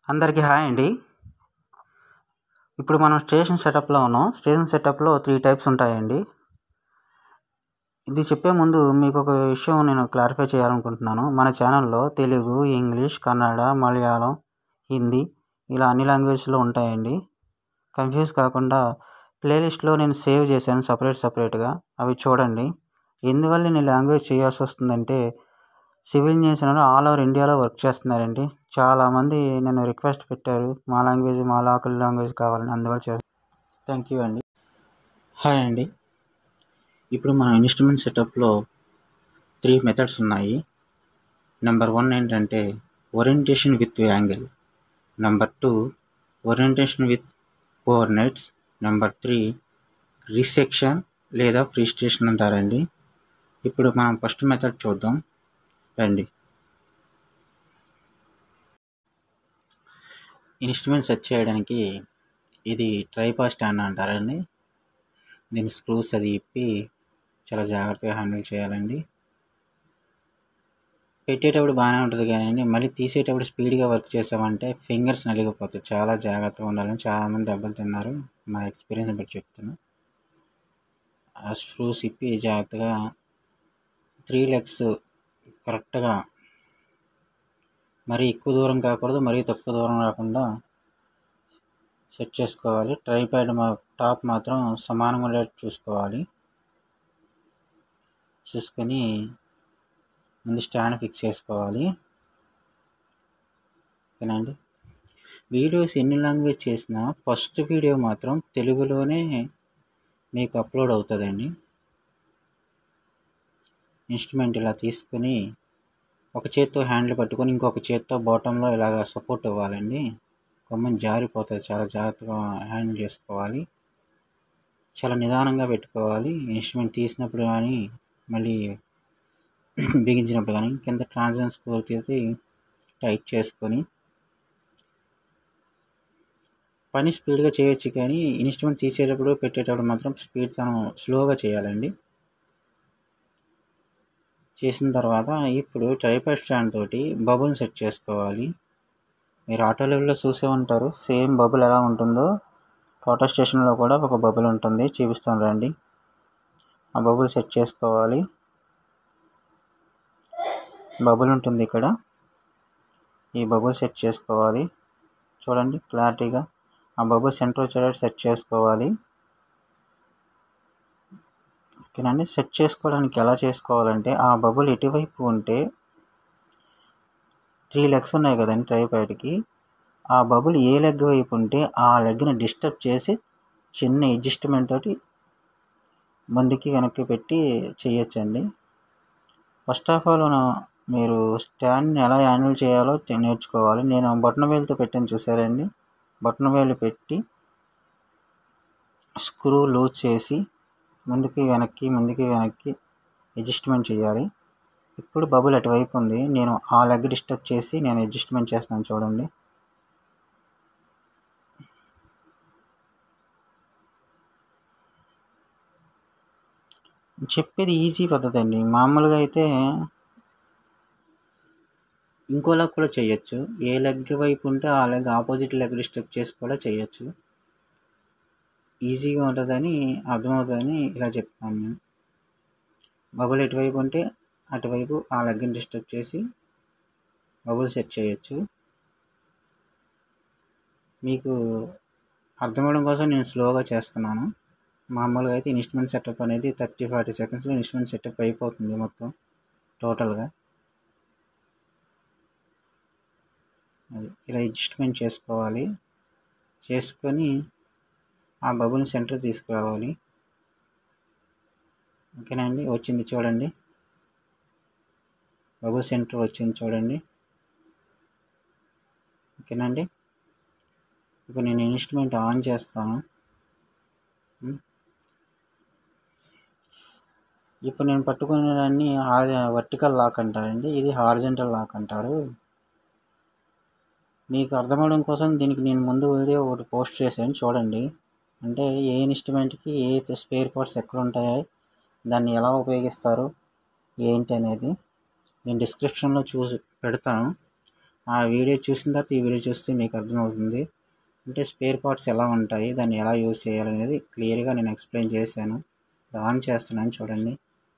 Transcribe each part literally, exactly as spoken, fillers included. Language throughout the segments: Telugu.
అందరికీ హాయ్ అండి. ఇప్పుడు మనం స్టేషన్ సెటప్లో ఉన్నాం. స్టేషన్ సెటప్లో త్రీ టైప్స్ ఉంటాయండి. ఇది చెప్పే ముందు మీకు ఒక విషయం నేను క్లారిఫై చేయాలనుకుంటున్నాను. మన ఛానల్లో తెలుగు, ఇంగ్లీష్, కన్నడ, మలయాళం, హిందీ ఇలా అన్ని లాంగ్వేజ్లో ఉంటాయండి. కన్ఫ్యూజ్ కాకుండా ప్లేలిస్ట్లో నేను సేవ్ చేశాను సపరేట్ సపరేట్గా, అవి చూడండి. ఎందువల్ల నేను లాంగ్వేజ్ చేయాల్సి వస్తుందంటే, సివిల్ ఇంజనీర్స్ ఆల్ ఓవర్ ఇండియాలో వర్క్ చేస్తున్నారండి. చాలామంది నన్ను రిక్వెస్ట్ పెట్టారు, మా లాంగ్వేజ్ మా లోకల్ లాంగ్వేజ్ కావాలని. అందువల్ల చే థ్యాంక్ యూ అండి. హాయ్ అండి. ఇప్పుడు మన ఇన్స్ట్రుమెంట్ సెటప్లో త్రీ మెథడ్స్ ఉన్నాయి. నెంబర్ వన్ ఏంటంటే orientation with angle. Number two orientation with coordinates. Number three resection లేదా ఫ్రీ స్టేషన్ అంటారండి. ఇప్పుడు మనం ఫస్ట్ మెథడ్ చూద్దాం రండి. ఇన్స్ట్రుమెంట్ సెట్ చేయడానికి ఇది ట్రైపాడ్ స్టాండ్ అంటారండి. దీని స్క్రూస్ అది ఇప్పి చాలా జాగ్రత్తగా హ్యాండిల్ చేయాలండి. పెట్టేటప్పుడు బాగానే ఉంటుంది కానీ మళ్ళీ తీసేటప్పుడు స్పీడ్గా వర్క్ చేసామంటే ఫింగర్స్ నలిగిపోతాయి. చాలా జాగ్రత్తగా ఉండాలని చాలామంది దెబ్బలు తిన్నారు, మా ఎక్స్పీరియన్స్ బట్టి చెప్తున్నాను. ఆ స్క్రూస్ ఇప్పి జాగ్రత్తగా త్రీ లెగ్స్ కరెక్ట్గా, మరీ ఎక్కువ దూరం కాకూడదు, మరీ తక్కువ దూరం రాకుండా సెట్ చేసుకోవాలి. ట్రైపాడ్ మా టాప్ మాత్రం సమానంగా ఉండేట్టు చూసుకోవాలి. చూసుకొని ముందు స్టాండ్ ఫిక్స్ చేసుకోవాలి. ఓకేనండి. వీడియోస్ ఎన్ని లాంగ్వేజ్ చేసినా ఫస్ట్ వీడియో మాత్రం తెలుగులోనే మీకు అప్లోడ్ అవుతుందండి. ఇన్స్ట్రుమెంట్ ఇలా తీసుకొని ఒక చేత్తో హ్యాండిల్ పట్టుకొని ఇంకొక చేత్తో బాటంలో ఇలాగ సపోర్ట్ ఇవ్వాలండి. కొమ్మని జారిపోతుంది, చాలా జాగ్రత్తగా హ్యాండిల్ చేసుకోవాలి. చాలా నిదానంగా పెట్టుకోవాలి. ఇన్స్ట్రుమెంట్ తీసినప్పుడు కానీ మళ్ళీ బిగించినప్పుడు కానీ కింద ట్రాన్సిషన్ స్క్రూ తీసి టైట్ చేసుకొని పని స్పీడ్గా చేయొచ్చు, కానీ ఇన్స్ట్రుమెంట్ తీసేటప్పుడు పెట్టేటప్పుడు మాత్రం స్పీడ్ తను స్లోగా చేయాలండి. చేసిన తర్వాత ఇప్పుడు ట్రైపాడ్ స్టాండ్ తోటి బబుల్ని సెట్ చేసుకోవాలి. మీరు ఆటో లెవెల్లో చూసే ఉంటారు, సేమ్ బబుల్ ఎలా ఉంటుందో ఆటో స్టేషన్లో కూడా ఒక బబుల్ ఉంటుంది, చూపిస్తాను రండి. ఆ బబుల్ సెట్ చేసుకోవాలి. బబుల్ ఉంటుంది ఇక్కడ, ఈ బబుల్ సెట్ చేసుకోవాలి. చూడండి క్లారిటీగా ఆ బబుల్ సెంటర్ వచ్చేటట్టు సెట్ చేసుకోవాలి. ఓకేనండి. సెట్ చేసుకోవడానికి ఎలా చేసుకోవాలంటే, ఆ బబుల్ ఎటువైపు ఉంటే త్రీ లెగ్స్ ఉన్నాయి కదండి ట్రైపాడ్కి, ఆ బబుల్ ఏ లెగ్ వైపు ఉంటే ఆ లెగ్ని డిస్టర్బ్ చేసి చిన్న అడ్జస్ట్మెంట్ తోటి ముందుకి వెనక్కి పెట్టి చేయొచ్చండి. ఫస్ట్ ఆఫ్ ఆల్ మీరు స్టాండ్ని ఎలా హ్యాండిల్ చేయాలో నేర్చుకోవాలి. నేను బటన్ వేలుతో పెట్టాను చూసారండి. బటన్ వేలు పెట్టి స్క్రూ లూజ్ చేసి ముందుకి వెనక్కి ముందుకి వెనక్కి అడ్జస్ట్మెంట్ చేయాలి. ఇప్పుడు బబుల్ అటువైపు ఉంది, నేను ఆ లెగ్ డిస్టర్బ్ చేసి నేను అడ్జస్ట్మెంట్ చేస్తున్నాను చూడండి. చెప్పేది ఈజీ పద్ధతి అండి. మామూలుగా అయితే ఇంకోలా కూడా చేయొచ్చు. ఏ లెగ్ వైపు ఉంటే ఆ లెగ్ ఆపోజిట్ లెగ్ డిస్టర్బ్ చేసి కూడా చేయొచ్చు. ఈజీగా ఉంటుందని అర్థమవుతుందని ఇలా చెప్తాను నేను. బబుల్ ఎటువైపు ఉంటే అటువైపు ఆ లెగ్ని డిస్టర్బ్ చేసి బబుల్ సెట్ చేయొచ్చు. మీకు అర్థమవడం కోసం నేను స్లోగా చేస్తున్నాను. మామూలుగా అయితే ఇన్స్ట్రుమెంట్ సెటప్ అనేది థర్టీ ఫార్టీ సెకండ్స్లో ఇన్స్ట్రుమెంట్ సెటప్ అయిపోతుంది మొత్తం టోటల్గా. అది ఇలా అడ్జస్ట్మెంట్ చేసుకోవాలి. చేసుకొని ఆ బబుల్ని సెంటర్ తీసుకురావాలి. ఓకేనా అండి. వచ్చింది చూడండి, బబుల్ సెంటర్ వచ్చింది చూడండి. ఓకేనా అండి. ఇప్పుడు నేను ఇన్స్ట్రుమెంట్ ఆన్ చేస్తాను. ఇప్పుడు నేను పట్టుకునే దాన్ని వర్టికల్ లాక్ అంటారండి, ఇది హారిజంటల్ లాక్ అంటారు. మీకు అర్థమవడం కోసం దీనికి నేను ముందు వీడియో ఒకటి పోస్ట్ చేశాను చూడండి. అంటే ఏ ఇన్స్ట్రుమెంట్కి ఏ స్పేర్ పార్ట్స్ ఎక్కడ ఉంటాయో, దాన్ని ఎలా ఉపయోగిస్తారు ఏంటి అనేది నేను డిస్క్రిప్షన్లో చూసి పెడతాను. ఆ వీడియో చూసిన తర్వాత ఈ వీడియో చూస్తే మీకు అర్థమవుతుంది. అంటే స్పేర్ పార్ట్స్ ఎలా ఉంటాయి, దాన్ని ఎలా యూజ్ చేయాలనేది క్లియర్గా నేను ఎక్స్ప్లెయిన్ చేశాను. ఆన్ చేస్తున్నాను చూడండి.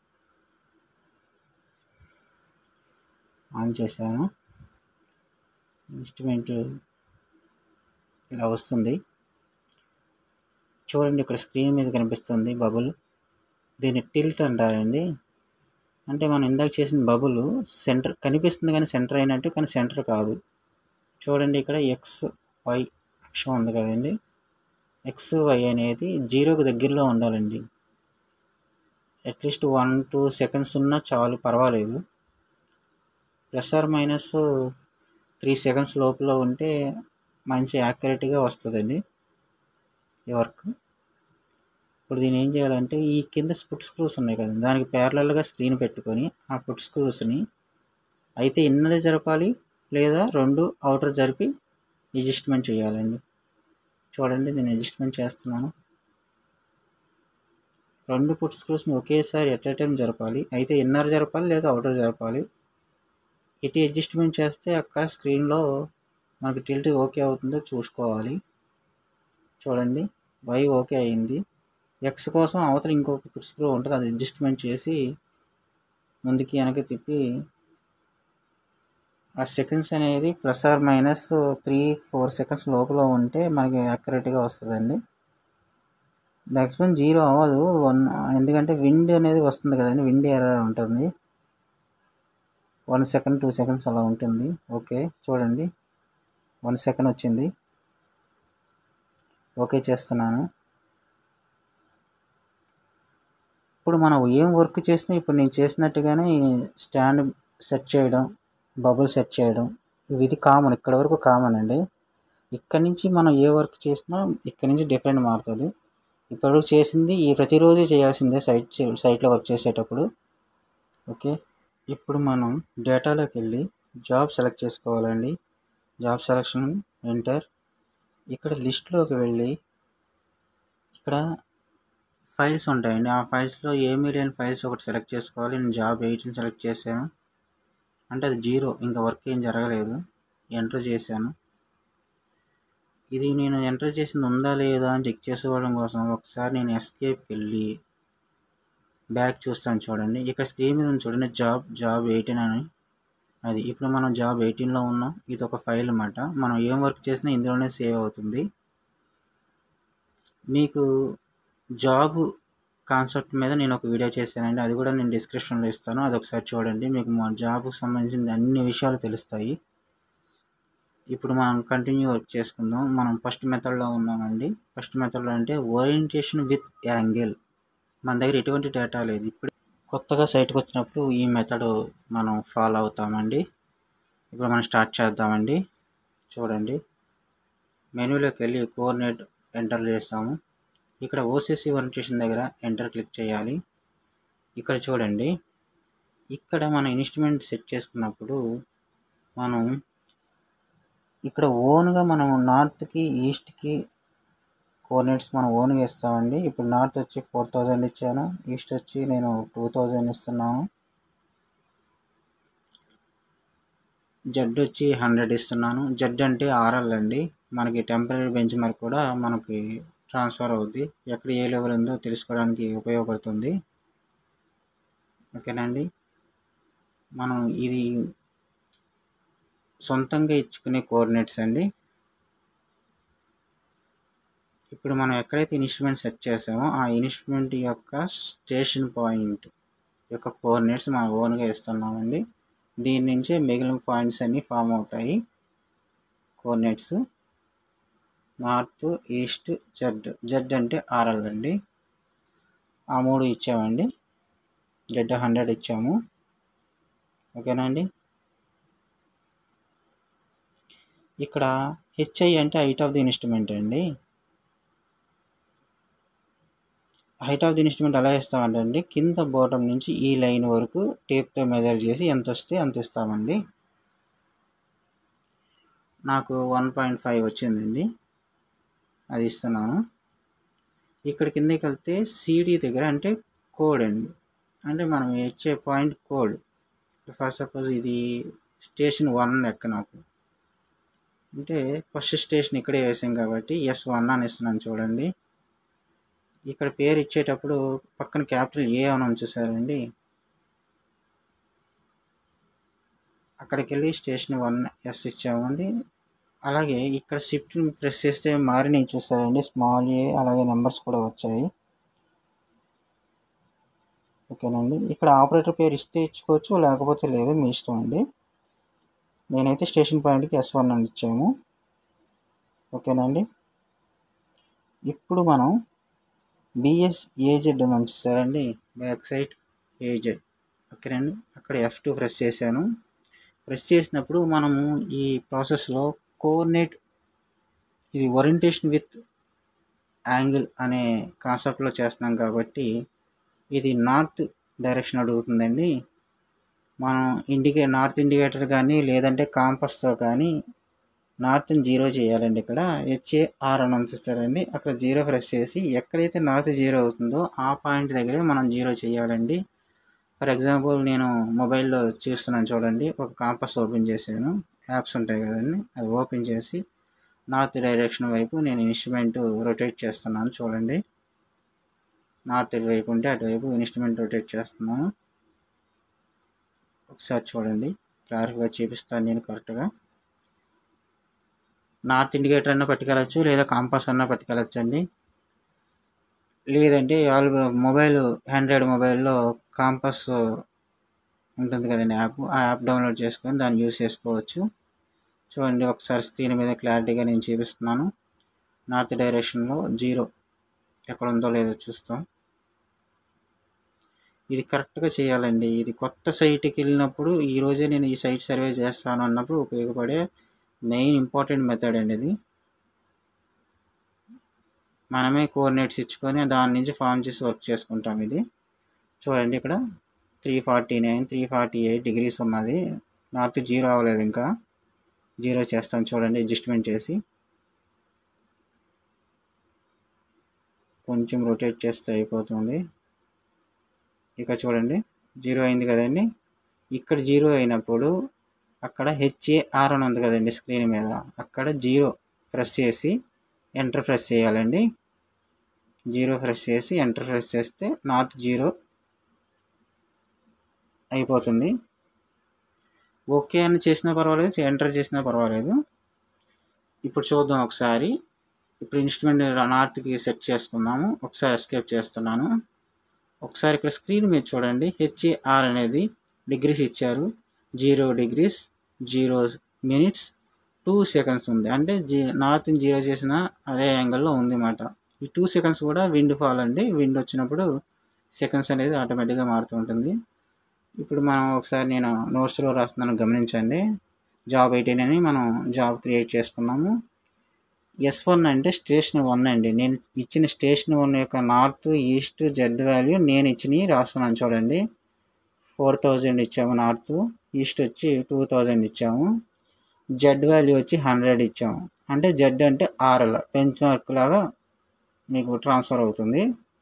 ఆన్ చేశాను. ఇన్స్ట్రుమెంట్ ఇలా వస్తుంది చూడండి. ఇక్కడ స్క్రీన్ మీద కనిపిస్తుంది బబుల్. దీన్ని టిల్ట్ అంటారండి. అంటే మనం ఇందాక చేసిన బబుల్ సెంటర్ కనిపిస్తుంది కానీ సెంటర్ అయినట్టు, కానీ సెంటర్ కాదు. చూడండి ఇక్కడ ఎక్స్ వై అక్షం ఉంది కదండి. ఎక్స్ వై అనేది జీరోకి దగ్గరలో ఉండాలండి. అట్లీస్ట్ వన్ టూ సెకండ్స్ ఉన్నా చాలు, పర్వాలేదు. Plus or minus three seconds లోపల ఉంటే మంచి యాక్యురేట్గా వస్తుందండి ఈ వర్క్. ఇప్పుడు దీన్ని ఏం చేయాలంటే ఈ కింద ఫుట్ స్క్రూస్ ఉన్నాయి కదండి, దానికి ప్యారలల్గా స్క్రీన్ పెట్టుకొని ఆ ఫుట్ స్క్రూస్ని అయితే ఇన్నర్ జరపాలి లేదా రెండు అవుటర్ జరిపి అడ్జస్ట్మెంట్ చేయాలండి. చూడండి నేను అడ్జస్ట్మెంట్ చేస్తున్నాను. రెండు ఫుట్ స్క్రూస్ని ఒకేసారి ఎట్ ఏ టైం జరపాలి. అయితే ఇన్నర్ జరపాలి లేదా అవుటర్ జరపాలి. ఇటు అడ్జస్ట్మెంట్ చేస్తే అక్కడ స్క్రీన్లో మనకి టిల్ట్ ఓకే అవుతుందో చూసుకోవాలి. చూడండి వై ఓకే అయింది. ఎక్స్ కోసం అవతల ఇంకొక ఫుట్ స్క్రూ ఉంటుంది, అది అడ్జస్ట్మెంట్ చేసి ముందుకి వెనక్కి తిప్పి ఆ సెకండ్స్ అనేది plus or minus three four seconds లోపల ఉంటే మనకి యాక్యురేట్గా వస్తుందండి. మ్యాక్సిమం జీరో అవ్వదు వన్, ఎందుకంటే విండ్ అనేది వస్తుంది కదండి, విండ్ ఎర్రర్ ఉంటుంది. వన్ సెకండ్ టూ సెకండ్స్ అలా ఉంటుంది. ఓకే చూడండి వన్ సెకండ్ వచ్చింది. ఓకే చేస్తున్నాను. ఇప్పుడు మనం ఏం వర్క్ చేసినా ఇప్పుడు నేను చేసినట్టుగానే స్టాండ్ సెట్ చేయడం, బబుల్ సెట్ చేయడం, ఇది కామన్, ఇక్కడ వరకు కామన్ అండి. ఇక్కడ నుంచి మనం ఏ వర్క్ చేసినా ఇక్కడ నుంచి డిఫరెంట్ మారుతుంది. ఇప్పటివరకు చేసింది ఈ ప్రతిరోజు చేయాల్సిందే సైట్ సైట్లో వర్క్ చేసేటప్పుడు. ఓకే ఇప్పుడు మనం డేటాలోకి వెళ్ళి జాబ్ సెలెక్ట్ చేసుకోవాలండి. Job selection enter. ఇక్కడ లిస్ట్లోకి వెళ్ళి ఇక్కడ ఫైల్స్ ఉంటాయండి, ఆ ఫైల్స్లో ఏ మీడియన్ ఫైల్స్ ఒకటి సెలెక్ట్ చేసుకోవాలి. నేను జాబ్ ఎయిట్ని సెలెక్ట్ చేశాను, అంటే అది జీరో, ఇంకా వర్క్ ఏం జరగలేదు. ఎంటర్ చేశాను. ఇది నేను ఎంటర్ చేసింది ఉందా లేదా అని చెక్ చేసుకోవడం కోసం ఒకసారి నేను ఎస్కేప్కి వెళ్ళి బ్యాక్ చూస్తాను. చూడండి ఇక్కడ స్క్రీన్ మీద చూడండి జాబ్ జాబ్ ఎయిటీన్ అని, అది ఇప్పుడు మనం జాబ్ ఎయిటీన్లో ఉన్నాం. ఇది ఒక ఫైల్ అన్నమాట. మనం ఏం వర్క్ చేసినా ఇందులోనే సేవ్ అవుతుంది. మీకు జాబ్ కాన్సెప్ట్ మీద నేను ఒక వీడియో చేశానండి, అది కూడా నేను డిస్క్రిప్షన్లో ఇస్తాను, అది ఒకసారి చూడండి. మీకు మా జాబ్కి సంబంధించిన అన్ని విషయాలు తెలుస్తాయి. ఇప్పుడు మనం కంటిన్యూ వర్క్ చేసుకుందాం. మనం ఫస్ట్ మెథడ్లో ఉన్నామండి. ఫస్ట్ మెథడ్లో అంటే ఓరియంటేషన్ విత్ యాంగిల్. మన దగ్గర ఎటువంటి డేటా లేదు. ఇప్పుడు కొత్తగా సైట్కి వచ్చినప్పుడు ఈ మెథడ్ మనం ఫాలో అవుతామండి. ఇప్పుడు మనం స్టార్ట్ చేద్దామండి. చూడండి మెనూలోకి వెళ్ళి కోఆర్డినేట్ ఎంటర్ చేస్తాము. ఇక్కడ ఓసీసీ ఓరియంటేషన్ దగ్గర ఎంటర్ క్లిక్ చేయాలి. ఇక్కడ చూడండి ఇక్కడ మన ఇన్స్ట్రుమెంట్ సెట్ చేసుకున్నప్పుడు మనం ఇక్కడ ఓన్గా మనం నార్త్కి ఈస్ట్కి కోఆర్డినేట్స్ మనం ఓన్గా ఇస్తామండి. ఇప్పుడు నార్త్ వచ్చి ఫోర్ థౌజండ్ ఇచ్చాను, ఈస్ట్ వచ్చి నేను టూ థౌజండ్ ఇస్తున్నాను, జెడ్ వచ్చి హండ్రెడ్ ఇస్తున్నాను. జెడ్ అంటే ఆర్ఎల్ అండి, మనకి టెంపరీ బెంచ్ మార్క్ కూడా మనకి ట్రాన్స్ఫర్ అవుద్ది, ఎక్కడ ఏ లెవెల్ ఉందో తెలుసుకోవడానికి ఉపయోగపడుతుంది. ఓకేనండి. మనం ఇది సొంతంగా ఇచ్చుకునే కోఆర్డినేట్స్ అండి. ఇప్పుడు మనం ఎక్కడైతే ఇన్స్ట్రుమెంట్ సెట్ చేసామో ఆ ఇన్స్ట్రుమెంట్ యొక్క స్టేషన్ పాయింట్ యొక్క కోఆర్డినేట్స్ మనం ఓన్గా ఇస్తున్నామండి. దీని నుంచే మిగిలిన పాయింట్స్ అన్నీ ఫామ్ అవుతాయి. Coordinates north east Z, Z అంటే ఆర్ఎల్ అండి, ఆ మూడు ఇచ్చామండి. జెడ్ హండ్రెడ్ ఇచ్చాము. ఓకేనండి. ఇక్కడ హెచ్ఐ అంటే హైట్ ఆఫ్ ది ఇన్స్ట్రుమెంట్ అండి. హైట్ ఆఫ్ ది ఇన్స్ట్రుమెంట్ ఎలా ఇస్తామంటే అండి, కింద బాటమ్ నుంచి ఈ లైన్ వరకు టేప్తో మెజర్ చేసి ఎంత వస్తే అంత ఇస్తామండి. నాకు వన్ పాయింట్ ఫైవ్ వచ్చిందండి, అది ఇస్తున్నాను. ఇక్కడ కిందకి వెళ్తే సిడి దగ్గర అంటే కోడ్ అండి, అంటే మనం ఇచ్చే పాయింట్ కోడ్. ఫస్ట్ సపోజ్ ఇది స్టేషన్ వన్ లెక్క నాకు, అంటే ఫస్ట్ స్టేషన్ ఇక్కడే వేసాం కాబట్టి ఎస్ వన్ అని ఇస్తున్నాను చూడండి. ఇక్కడ పేరు ఇచ్చేటప్పుడు పక్కన క్యాపిటల్ ఏ అని ఉంచేసారండి. అక్కడికి వెళ్ళి స్టేషన్ వన్ ఎస్ ఇచ్చామండి. అలాగే ఇక్కడ షిఫ్ట్ ప్రెస్ చేస్తే మారినవి చూసారండి, స్మాల్ ఏ, అలాగే నెంబర్స్ కూడా వచ్చాయి. ఓకేనండి. ఇక్కడ ఆపరేటర్ పేరు ఇస్తే ఇచ్చుకోవచ్చు, లేకపోతే లేదు, మీ ఇష్టం అండి. నేనైతే స్టేషన్ పాయింట్కి ఎస్ వన్ అని ఇచ్చాము. ఓకేనండి. ఇప్పుడు మనం బిఎస్ ఏజెడ్ అని వచ్చేసారండి, బ్యాక్ సైడ్ ఏజెడ్. ఓకేనండి. అక్కడ ఎఫ్ టూ ప్రెస్ చేశాను. ప్రెస్ చేసినప్పుడు మనము ఈ ప్రాసెస్లో కోఆర్డినేట్, ఇది ఓరియంటేషన్ విత్ యాంగిల్ అనే కాన్సెప్ట్లో చేస్తున్నాం కాబట్టి ఇది నార్త్ డైరెక్షన్ అడుగుతుందండి. మనం ఇండికే నార్త్ ఇండికేటర్ కానీ లేదంటే కాంపస్తో కానీ నార్త్ని జీరో చేయాలండి. ఇక్కడ హెచ్ఏఆర్ అని ఉంచుతారండి. అక్కడ జీరో ప్రెస్ చేసి ఎక్కడైతే నార్త్ జీరో అవుతుందో ఆ పాయింట్ దగ్గరే మనం జీరో చేయాలండి. ఫర్ ఎగ్జాంపుల్ నేను మొబైల్లో చూస్తున్నాను చూడండి, ఒక కాంపస్ ఓపెన్ చేశాను, యాప్స్ ఉంటాయి కదండి, అది ఓపెన్ చేసి నార్త్ డైరెక్షన్ వైపు నేను ఇన్స్ట్రుమెంట్ రొటేట్ చేస్తున్నాను చూడండి. నార్త్ వైపు ఉంటే అటువైపు ఇన్స్ట్రుమెంట్ రొటేట్ చేస్తున్నాను. ఒకసారి చూడండి, క్లారిఫైగా చూపిస్తాను నేను కరెక్ట్గా. నార్త్ ఇండికేటర్ అన్నా పట్టుకెళ్ళచ్చు, లేదా కాంపాస్ అన్నా పట్టుకెళ్ళచ్చు అండి. లేదంటే ఆల్ మొబైల్ ఆండ్రాయిడ్ మొబైల్లో కాంపాస్ ఉంటుంది కదండి యాప్, ఆ యాప్ డౌన్లోడ్ చేసుకొని దాన్ని యూస్ చేసుకోవచ్చు. చూడండి ఒకసారి స్క్రీన్ మీద క్లారిటీగా నేను చూపిస్తున్నాను. నార్త్ డైరెక్షన్లో జీరో ఎక్కడ ఉందో లేదో చూస్తాం. ఇది కరెక్ట్గా చేయాలండి. ఇది కొత్త సైట్కి వెళ్ళినప్పుడు, ఈరోజే నేను ఈ సైట్ సర్వే చేస్తాను అన్నప్పుడు ఉపయోగపడే మెయిన్ ఇంపార్టెంట్ మెథడ్ అండి ఇది. మనమే కోఆర్డినేట్స్ ఇచ్చుకొని దాని నుంచి ఫామ్ చేసి వర్క్ చేసుకుంటాం. ఇది చూడండి, ఇక్కడ three forty nine three forty eight degrees ఉన్నది. నార్త్ జీరో అవ్వలేదు, ఇంకా జీరో చేస్తాను చూడండి. అడ్జస్ట్మెంట్ చేసి కొంచెం రొటేట్ చేస్తే అయిపోతుంది. ఇక చూడండి జీరో అయింది కదండి. ఇక్కడ జీరో అయినప్పుడు అక్కడ హెచ్ఏఆర్ అని ఉంది కదండి స్క్రీన్ మీద, అక్కడ జీరో ప్రెస్ చేసి ఎంటర్ ప్రెస్ చేయాలండి. జీరో ప్రెస్ చేసి ఎంటర్ ప్రెస్ చేస్తే నార్త్ జీరో అయిపోతుంది. ఓకే అని చేసినా పర్వాలేదు, ఎంటర్ చేసినా పర్వాలేదు. ఇప్పుడు చూద్దాం ఒకసారి. ఇప్పుడు ఇన్స్ట్రుమెంట్ నార్త్కి సెట్ చేసుకున్నాము. ఒకసారి ఎస్కేప్ చేస్తున్నాను. ఒకసారి ఇక్కడ స్క్రీన్ మీద చూడండి, హెచ్ఏఆర్ అనేది డిగ్రీస్ ఇచ్చారు. Zero degrees, zero minutes, two seconds ఉంది. అంటే జీ నార్త్ని జీరో చేసిన అదే యాంగిల్లో ఉంది అన్నమాట. ఈ టూ సెకండ్స్ కూడా విండ్ ఫాల్ అండి. విండ్ వచ్చినప్పుడు సెకండ్స్ అనేది ఆటోమేటిక్గా మారుతూ ఉంటుంది. ఇప్పుడు మనం ఒకసారి నేను నోట్స్లో రాస్తున్నాను, గమనించండి. జాబ్ ఎయిటీన్ అని మనం జాబ్ క్రియేట్ చేసుకున్నాము. ఎస్ వన్ అంటే స్టేషన్ వన్ అండి. నేను ఇచ్చిన స్టేషన్ వన్ యొక్క నార్త్, ఈస్ట్, జెడ్ వాల్యూ నేను ఇచ్చినవి రాస్తున్నాను చూడండి. ఫోర్ థౌజండ్ ఇచ్చాము నార్త్, ఈస్ట్ వచ్చి టూ థౌజండ్ ఇచ్చాము, జెడ్ వాల్యూ వచ్చి హండ్రెడ్ ఇచ్చాము. అంటే జెడ్ అంటే ఆర్ఎల్ బెంచ్ మార్క్ లాగా మీకు ట్రాన్స్ఫర్ అవుతుంది.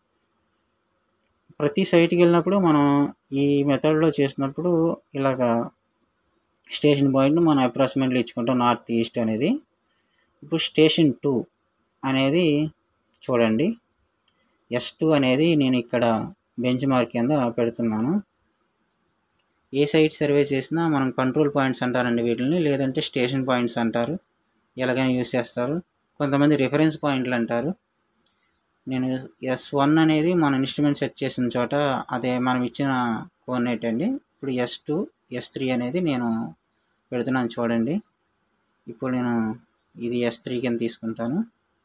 ప్రతి సైట్కి వెళ్ళినప్పుడు మనం ఈ మెథడ్లో చేసినప్పుడు ఇలాగా స్టేషన్ పాయింట్ను మనం అప్రాక్సిమేట్లీ ఇచ్చుకుంటాం, నార్త్ ఈస్ట్ అనేది. ఇప్పుడు స్టేషన్ టూ అనేది చూడండి, ఎస్ టూ అనేది నేను ఇక్కడ బెంచ్ మార్క్ కింద పెడుతున్నాను. ఏ సైట్ సర్వే చేసినా మనం కంట్రోల్ పాయింట్స్ అంటారండి వీటిని, లేదంటే స్టేషన్ పాయింట్స్ అంటారు, ఎలాగైనా యూస్ చేస్తారు. కొంతమంది రిఫరెన్స్ పాయింట్లు అంటారు. నేను ఎస్ వన్ అనేది మన ఇన్స్ట్రుమెంట్ సెట్ చేసిన చోట అదే మనం ఇచ్చిన కోఆర్డినేట్ అండి. ఇప్పుడు ఎస్ టూ, ఎస్ త్రీ అనేది నేను పెడుతున్నాను చూడండి. ఇప్పుడు నేను ఇది ఎస్ త్రీ కింద తీసుకుంటాను.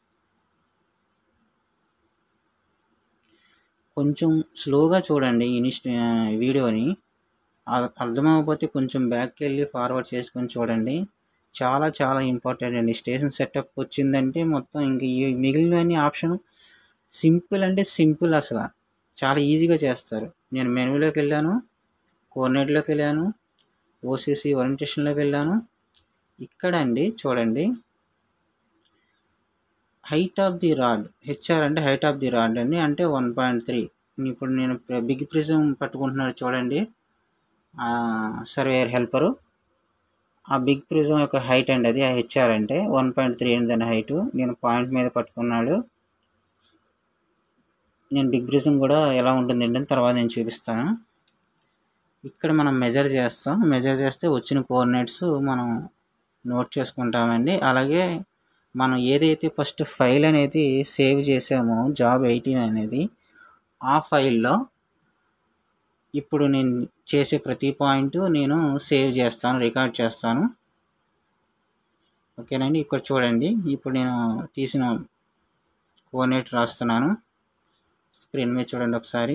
కొంచెం స్లోగా చూడండి ఇన్స్ట్ వీడియోని, అర్థమవకపోతే కొంచెం బ్యాక్కి వెళ్ళి ఫార్వర్డ్ చేసుకొని చూడండి. చాలా చాలా ఇంపార్టెంట్ అండి. స్టేషన్ సెటప్ వచ్చిందంటే మొత్తం ఇంక ఈ మిగిలిన ఆప్షన్ సింపుల్ అంటే సింపుల్, అసలు చాలా ఈజీగా చేస్తారు. నేను మెనూలోకి వెళ్ళాను, కోఆర్డినేట్లోకి వెళ్ళాను, ఓసీసీ ఓరియంటేషన్లోకి వెళ్ళాను. ఇక్కడ అండి చూడండి, height of the rod, HR అంటే హైట్ ఆఫ్ ది రాడ్ అండి, అంటే వన్ పాయింట్ త్రీ. ఇప్పుడు నేను బిగ్ ప్రిజం పట్టుకుంటున్నాను చూడండి, సర్వేయర్ హెల్పరు, ఆ బిగ్ ప్రిజం యొక్క హైట్ అండి అది హెచ్ఆర్ అంటే వన్ పాయింట్ త్రీ అండి దాని హైటు. నేను పాయింట్ మీద పట్టుకున్నాడు. నేను బిగ్ ప్రిజం కూడా ఎలా ఉంటుంది ఏంటని తర్వాత నేను చూపిస్తాను. ఇక్కడ మనం మెజర్ చేస్తాం. మెజర్ చేస్తే వచ్చిన కోఆర్డినేట్స్ మనం నోట్ చేసుకుంటామండి. అలాగే మనం ఏదైతే ఫస్ట్ ఫైల్ అనేది సేవ్ చేసామో జాబ్ ఎయిటీన్ అనేది, ఆ ఫైల్లో ఇప్పుడు నేను చేసే ప్రతి పాయింట్ నేను సేవ్ చేస్తాను, రికార్డ్ చేస్తాను. ఓకేనండి. ఇక్కడ చూడండి, ఇప్పుడు నేను తీసిన కోఆర్డినేట్ రాస్తున్నాను. స్క్రీన్ మీద చూడండి ఒకసారి.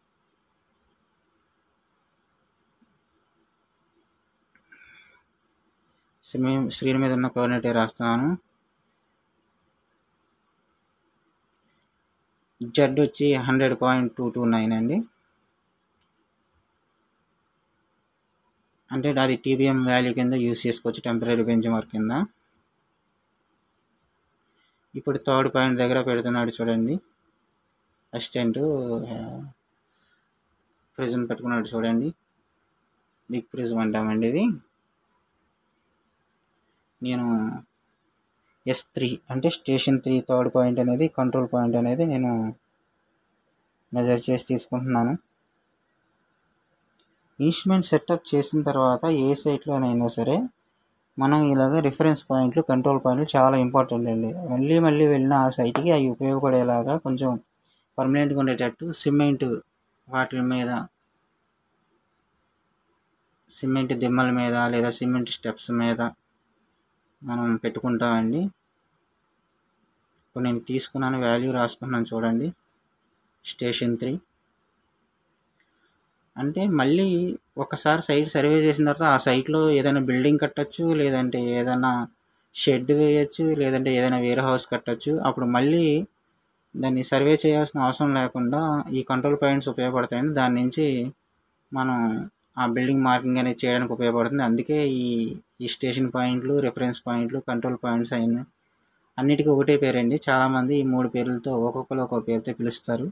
స్క్రీన్ మీద ఉన్న కోఆర్డినేట్ రాస్తున్నాను. జెడ్ వచ్చి hundred point two two nine అండి. అంటే అది టీబీఎం వాల్యూ కింద యూజ్ చేసుకోవచ్చు, టెంపరీ బెంచ్ మార్క్ కింద. ఇప్పుడు థర్డ్ పాయింట్ దగ్గర పెడుతున్నాడు చూడండి. అసిస్టెంట్ ప్రిజం పెట్టుకున్నాడు చూడండి. బిగ్ ప్రిజం అంటామండి ఇది. నేను ఎస్ త్రీ అంటే స్టేషన్ త్రీ థర్డ్ పాయింట్ అనేది కంట్రోల్ పాయింట్ అనేది నేను మెజర్ చేసి తీసుకుంటున్నాను. ఇన్స్ట్రుమెంట్ సెటప్ చేసిన తర్వాత ఏ సైట్లోనైనా సరే మనం ఇలాగ రిఫరెన్స్ పాయింట్లు, కంట్రోల్ పాయింట్లు చాలా ఇంపార్టెంట్ అండి. మళ్ళీ మళ్ళీ వెళ్ళిన ఆ సైట్కి అవి ఉపయోగపడేలాగా కొంచెం పర్మనెంట్గా ఉండేటట్టు సిమెంట్ వాటి మీద, సిమెంట్ దిమ్మల మీద లేదా సిమెంట్ స్టెప్స్ మీద మనం పెట్టుకుంటామండి. ఇప్పుడు నేను తీసుకున్నాను, వాల్యూ రాసుకున్నాను చూడండి. స్టేషన్ త్రీ అంటే మళ్ళీ ఒకసారి సైట్ సర్వే చేసిన తర్వాత ఆ సైట్లో ఏదైనా బిల్డింగ్ కట్టచ్చు, లేదంటే ఏదైనా షెడ్ వేయచ్చు, లేదంటే ఏదైనా వేర్ హౌస్ కట్టచ్చు. అప్పుడు మళ్ళీ దాన్ని సర్వే చేయాల్సిన అవసరం లేకుండా ఈ కంట్రోల్ పాయింట్స్ ఉపయోగపడతాయండి. దాని నుంచి మనం ఆ బిల్డింగ్ మార్కింగ్ అనేది చేయడానికి ఉపయోగపడుతుంది. అందుకే ఈ ఈ స్టేషన్ పాయింట్లు, రిఫరెన్స్ పాయింట్లు, కంట్రోల్ పాయింట్స్ అయిన అన్నిటికీ ఒకటే పేరండి. చాలామంది ఈ మూడు పేర్లతో ఒక్కొక్కరు ఒక్కొక్క పేరుతో పిలుస్తారు.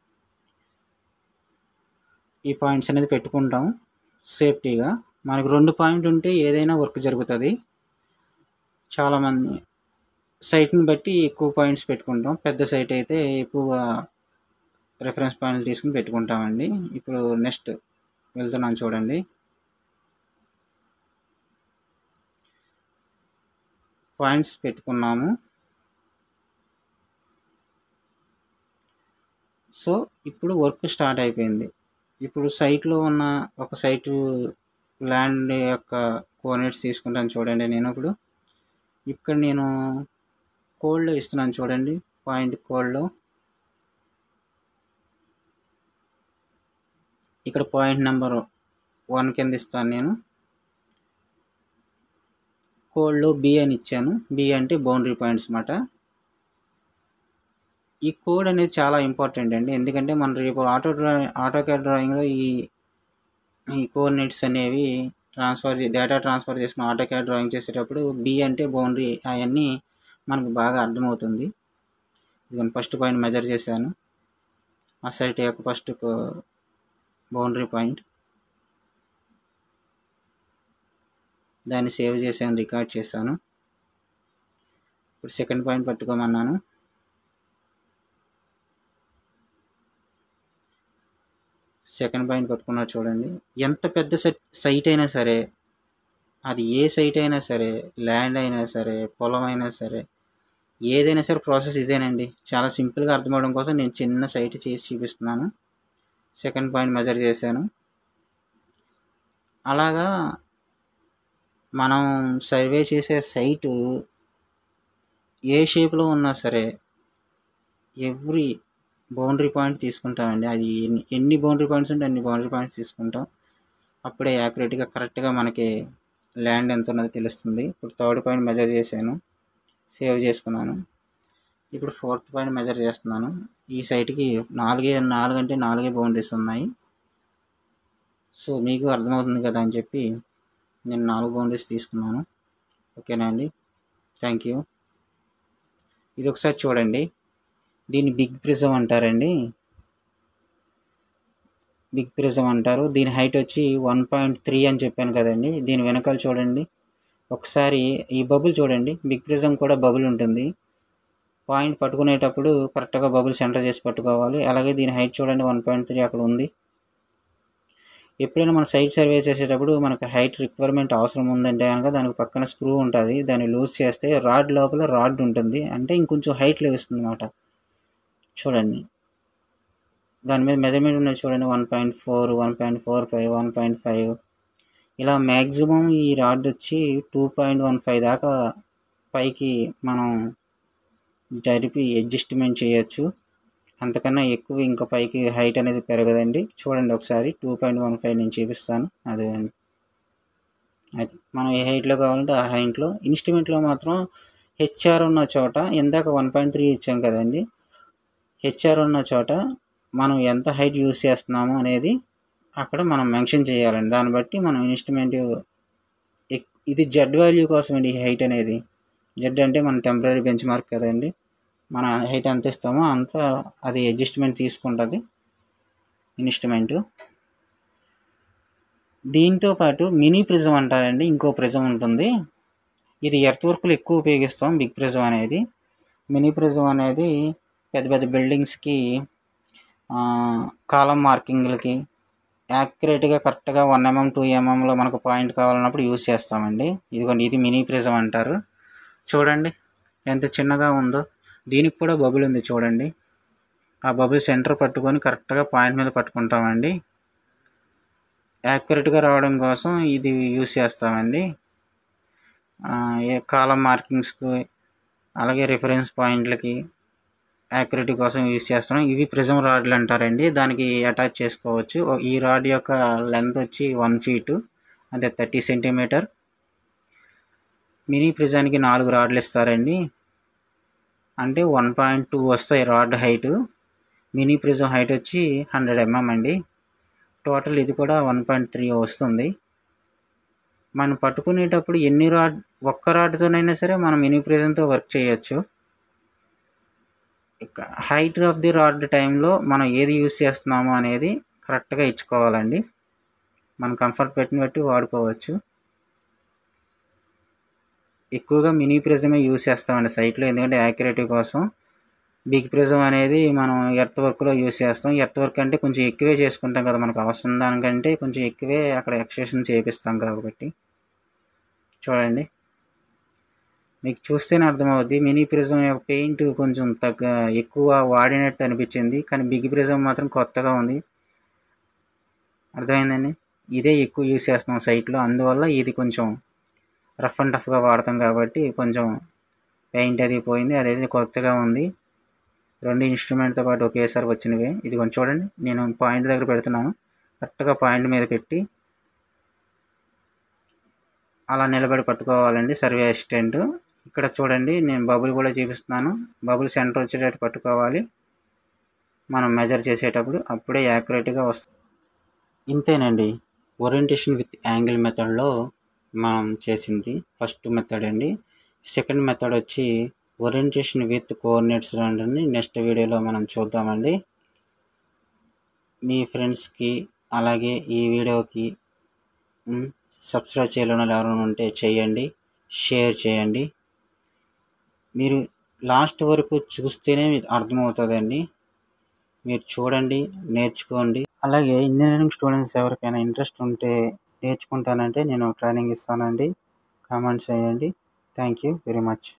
ఈ పాయింట్స్ అనేది పెట్టుకుంటాం సేఫ్టీగా. మనకు రెండు పాయింట్లు ఉంటే ఏదైనా వర్క్ జరుగుతుంది. చాలామంది సైట్ని బట్టి ఎక్కువ పాయింట్స్ పెట్టుకుంటాం. పెద్ద సైట్ అయితే ఎక్కువగా రిఫరెన్స్ పాయింట్లు తీసుకుని పెట్టుకుంటామండి. ఇప్పుడు నెక్స్ట్ వెళ్తున్నాను చూడండి. పాయింట్స్ పెట్టుకున్నాము. సో ఇప్పుడు వర్క్ స్టార్ట్ అయిపోయింది. ఇప్పుడు సైట్లో ఉన్న ఒక సైటు ల్యాండ్ యొక్క కోఆర్డినేట్స్ తీసుకుంటాను చూడండి. నేను ఇప్పుడు ఇక్కడ నేను కోడ్లో ఇస్తున్నాను చూడండి. పాయింట్ కోడ్లో ఇక్కడ పాయింట్ నెంబర్ వన్ కింద ఇస్తాను. నేను కోడ్లో బి అని ఇచ్చాను. బి అంటే బౌండరీ పాయింట్స్ అన్నమాట. ఈ కోడ్ అనేది చాలా ఇంపార్టెంట్ అండి. ఎందుకంటే మనం రేపు ఆటో డ్రా ఆటో క్యాడ్ డ్రాయింగ్లో ఈ ఈ కోఆర్డినేట్స్ అనేవి ట్రాన్స్ఫర్ డేటా ట్రాన్స్ఫర్ చేసిన ఆటో క్యాడ్ డ్రాయింగ్ చేసేటప్పుడు బి అంటే బౌండరీ అవన్నీ మనకు బాగా అర్థమవుతుంది. ఇదిగోండి ఫస్ట్ పాయింట్ మెజర్ చేశాను. ఆ సైట్ యొక్క ఫస్ట్ బౌండరీ పాయింట్, దాన్ని సేవ్ చేశాను, రికార్డ్ చేశాను. ఇప్పుడు సెకండ్ పాయింట్ పట్టుకోమన్నాను. సెకండ్ పాయింట్ పట్టుకున్నారు చూడండి. ఎంత పెద్ద సైట్ అయినా సరే, అది ఏ సైట్ అయినా సరే, ల్యాండ్ అయినా సరే, పొలం అయినా సరే, ఏదైనా సరే ప్రాసెస్ ఇదేనండి. చాలా సింపుల్గా అర్థమవడం కోసం నేను చిన్న సైట్ చేసి చూపిస్తున్నాను. సెకండ్ పాయింట్ మెజర్ చేశాను. అలాగా మనం సర్వే చేసే సైటు ఏ షేప్లో ఉన్నా సరే ఎవ్రీ బౌండరీ పాయింట్ తీసుకుంటామండి. అది ఎన్ని ఎన్ని బౌండరీ పాయింట్స్ ఉంటే అన్ని బౌండరీ పాయింట్స్ తీసుకుంటాం. అప్పుడే యాక్యురేట్గా కరెక్ట్గా మనకి ల్యాండ్ ఎంత ఉన్నదో తెలుస్తుంది. ఇప్పుడు థర్డ్ పాయింట్ మెజర్ చేశాను, సేవ్ చేసుకున్నాను. ఇప్పుడు ఫోర్త్ పాయింట్ మెజర్ చేస్తున్నాను. ఈ సైట్కి నాలుగే నాలుగు అంటే నాలుగే బౌండరీస్ ఉన్నాయి. సో మీకు అర్థమవుతుంది కదా అని చెప్పి నేను నాలుగు బౌండరీస్ తీసుకున్నాను. ఓకేనా అండి. Thank you. ఇది ఒకసారి చూడండి. దీన్ని బిగ్ ప్రిజం అంటారండి. బిగ్ ప్రిజం అంటారు. దీని హైట్ వచ్చి వన్ పాయింట్ త్రీ అని చెప్పాను కదండి. దీని వెనకాల చూడండి, ఒకసారి ఈ బబుల్ చూడండి, బిగ్ ప్రిజం కూడా బబుల్ ఉంటుంది. పాయింట్ పట్టుకునేటప్పుడు కరెక్ట్గా బబుల్ సెంటర్ చేసి పట్టుకోవాలి. అలాగే దీని హైట్ చూడండి వన్ పాయింట్ త్రీ అక్కడ ఉంది. ఎప్పుడైనా మన సైట్ సర్వే చేసేటప్పుడు మనకు హైట్ రిక్వైర్మెంట్ అవసరం ఉందంటే కనుక దానికి పక్కన స్క్రూ ఉంటుంది, దాన్ని లూజ్ చేస్తే రాడ్ లోపల రాడ్ ఉంటుంది, అంటే ఇంకొంచెం హైట్ లభిస్తుంది అన్నమాట. చూడండి దాని మీద మెజర్మెంట్ ఉన్నది చూడండి, one point four one point four five one point five ఇలా మ్యాక్సిమం ఈ రాడ్ వచ్చి టూ పాయింట్ వన్ ఫైవ్ దాకా పైకి మనం జరిపి అడ్జస్ట్మెంట్ చేయొచ్చు. అంతకన్నా ఎక్కువ ఇంకా పైకి హైట్ అనేది పెరగదండి. చూడండి ఒకసారి టూ పాయింట్ వన్ ఫైవ్ నేను చూపిస్తాను. అదే అండి, అది మనం ఏ హైట్లో కావాలంటే ఆ హైట్లో. ఇన్స్ట్రుమెంట్లో మాత్రం హెచ్ఆర్ ఉన్న చోట, ఇందాక వన్ పాయింట్ త్రీ ఇచ్చాం కదండి, హెచ్ఆర్ ఉన్న చోట మనం ఎంత హైట్ యూస్ చేస్తున్నాము అనేది అక్కడ మనం మెన్షన్ చేయాలండి. దాన్ని బట్టి మనం ఇన్స్ట్రుమెంట్, ఇది జెడ్ వాల్యూ కోసం అండి ఈ హైట్ అనేది. జెడ్ అంటే మన టెంపరీ బెంచ్ మార్క్ కదండి, మన హైట్ ఎంత ఇస్తామో అంత అది అడ్జస్ట్మెంట్ తీసుకుంటుంది ఇన్స్ట్రుమెంట్. దీంతో పాటు మినీ ప్రిజం అంటారండి, ఇంకో ప్రిజం ఉంటుంది. ఇది ఎర్త్ వర్క్లు ఎక్కువ ఉపయోగిస్తాం బిగ్ ప్రిజం అనేది. మినీ ప్రిజం అనేది పెద్ద పెద్ద బిల్డింగ్స్కి, కాలం మార్కింగ్లకి యాక్యురేట్గా కరెక్ట్గా వన్ ఎంఎం టూ ఎంఎంలో మనకు పాయింట్ కావాలన్నప్పుడు యూజ్ చేస్తామండి. ఇదిగోండి, ఇది మినీ ప్రిజం అంటారు. చూడండి ఎంత చిన్నగా ఉందో. దీనికి కూడా బబుల్ ఉంది చూడండి. ఆ బబుల్ సెంటర్ పట్టుకొని కరెక్ట్గా పాయింట్ మీద పట్టుకుంటామండి. యాక్యురేట్గా రావడం కోసం ఇది యూజ్ చేస్తామండి. ఏ కాలం మార్కింగ్స్కి అలాగే రిఫరెన్స్ పాయింట్లకి యాక్యురేట్ కోసం యూజ్ చేస్తాం. ఇవి ప్రిజం రాడ్లు అంటారండి, దానికి అటాచ్ చేసుకోవచ్చు. ఈ రాడ్ యొక్క లెంత్ వచ్చి వన్ ఫీటు అంటే థర్టీ సెంటీమీటర్. మినీ ప్రిజానికి నాలుగు రాడ్లు ఇస్తారండి, అంటే వన్ పాయింట్ టూ వస్తాయి rod height. Mini prism height వచ్చి హండ్రెడ్ ఎంఎం అండి. టోటల్ ఇది కూడా వన్ పాయింట్ త్రీ వస్తుంది. మనం పట్టుకునేటప్పుడు ఎన్ని రాడ్, ఒక్క రాడ్తోనైనా సరే మనం మినీ ప్రిజంతో వర్క్ చేయొచ్చు. హైట్ ఆఫ్ ది రాడ్ టైంలో మనం ఏది యూజ్ చేస్తున్నామో అనేది కరెక్ట్గా ఇచ్చుకోవాలండి. మన కంఫర్ట్ పెట్టిన బట్టి వాడుకోవచ్చు. ఎక్కువగా మినీ ప్రిజమే యూజ్ చేస్తామండి సైట్లో, ఎందుకంటే యాక్యురేటీ కోసం. బిగ్ ప్రిజం అనేది మనం ఎర్త్ వర్క్లో యూజ్ చేస్తాం. ఎర్త్ వర్క్ అంటే కొంచెం ఎక్కువే చేసుకుంటాం కదా, మనకు అవసరం దానికంటే కొంచెం ఎక్కువే అక్కడ ఎక్స్టెన్షన్ చేపిస్తాం కాబట్టి. చూడండి మీకు చూస్తేనే అర్థమవుద్ది. మినీ ప్రిజం యొక్క పెయింట్ కొంచెం తగ్గ ఎక్కువ వాడినట్టు అనిపించింది, కానీ బిగ్ ప్రిజం మాత్రం కొత్తగా ఉంది. అర్థమైందండి, ఇదే ఎక్కువ యూజ్ చేస్తున్నాం సైట్లో, అందువల్ల ఇది కొంచెం రఫ్ అండ్ టఫ్గా వాడతాం కాబట్టి కొంచెం పెయింట్ అది పోయింది. అదైతే కొత్తగా ఉంది. రెండు ఇన్స్ట్రుమెంట్తో పాటు ఒకేసారి వచ్చినవే. ఇది కొంచెం చూడండి, నేను పాయింట్ దగ్గర పెడుతున్నాను, కరెక్ట్గా పాయింట్ మీద పెట్టి అలా నిలబడి పట్టుకోవాలండి సర్వే అసిస్టెంట్. ఇక్కడ చూడండి నేను బబుల్ కూడా చూపిస్తున్నాను. బబుల్ సెంటర్ వచ్చేటట్టు పట్టుకోవాలి మనం మెజర్ చేసేటప్పుడు, అప్పుడే యాక్యురేట్గా వస్తుంది. ఇంతేనండి ఓరియంటేషన్ విత్ యాంగిల్ మెథడ్లో మనం చేసింది ఫస్ట్ మెథడ్ అండి. సెకండ్ మెథడ్ వచ్చి ఓరియంటేషన్ విత్ కోఆర్డినేట్స్ అండి. నెక్స్ట్ వీడియోలో మనం చూద్దామండి. మీ ఫ్రెండ్స్కి అలాగే ఈ వీడియోకి సబ్స్క్రైబ్ చేయలేని వాళ్ళు ఎవరైనా ఉంటే చేయండి, షేర్ చేయండి. మీరు లాస్ట్ వరకు చూస్తేనే మీకు అర్థమవుతుందండి. మీరు చూడండి, నేర్చుకోండి. అలాగే ఇంజనీరింగ్ స్టూడెంట్స్ ఎవరికైనా ఇంట్రెస్ట్ ఉంటే నేర్చుకుంటానంటే నేను ట్రైనింగ్ ఇస్తానండి. కామెంట్స్ చేయండి. Thank you very much.